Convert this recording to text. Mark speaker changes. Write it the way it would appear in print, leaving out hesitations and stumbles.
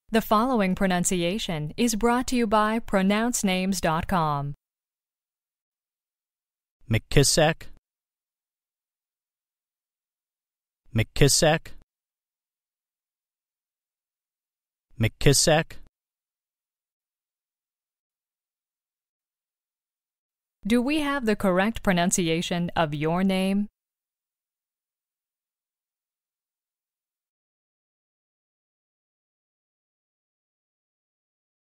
Speaker 1: The following pronunciation is brought to you by PronounceNames.com.
Speaker 2: Mckissack, Mckissack, Mckissack.
Speaker 1: Do we have the correct pronunciation of your name?